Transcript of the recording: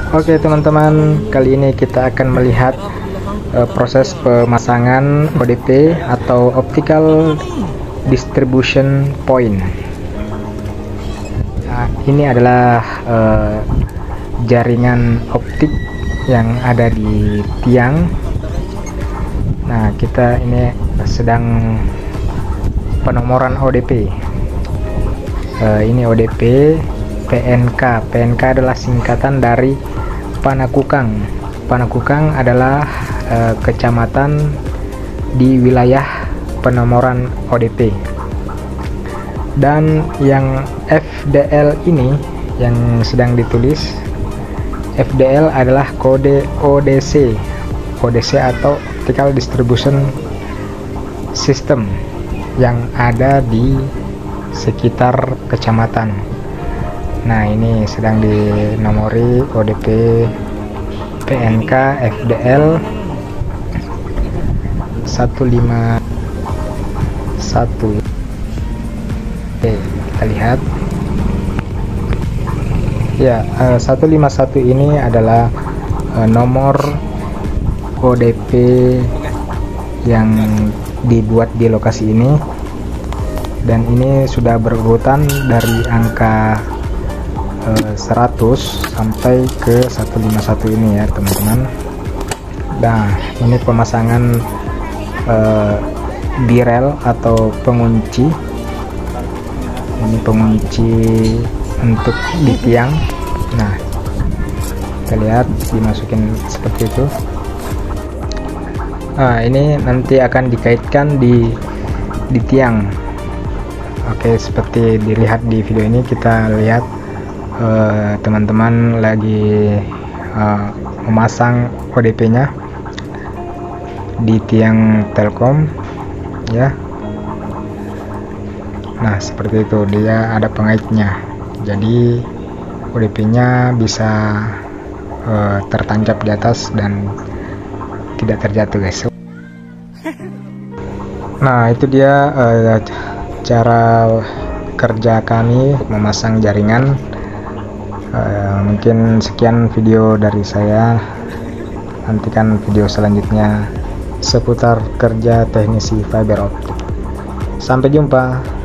Oke teman-teman, kali ini kita akan melihat proses pemasangan ODP atau Optical Distribution Point. Nah, ini adalah jaringan optik yang ada di tiang. Nah, kita ini sedang penomoran ODP. Ini ODP PNK. PNK adalah singkatan dari Panakukang. Panakukang adalah kecamatan di wilayah penomoran ODP. Dan yang FDL ini yang sedang ditulis, FDL adalah kode ODC. ODC atau Optical Distribution System yang ada di sekitar kecamatan. Nah, ini sedang dinomori ODP PNK FDL 151. Oke, kita lihat ya. 151 ini adalah nomor ODP yang dibuat di lokasi ini, dan ini sudah berurutan dari angka 100 sampai ke 151 ini ya teman-teman. Nah, ini pemasangan birel atau pengunci. Ini pengunci untuk di tiang. Nah, kita lihat dimasukin seperti itu. Nah, ini nanti akan dikaitkan di tiang. Oke, seperti dilihat di video ini, kita lihat teman-teman lagi memasang ODP-nya di tiang Telkom ya. Nah, seperti itu, dia ada pengaitnya, jadi ODP-nya bisa tertancap di atas dan tidak terjatuh, guys. Nah, itu dia cara kerja kami memasang jaringan. Mungkin sekian video dari saya. Nantikan video selanjutnya seputar kerja teknisi fiber optik. Sampai jumpa.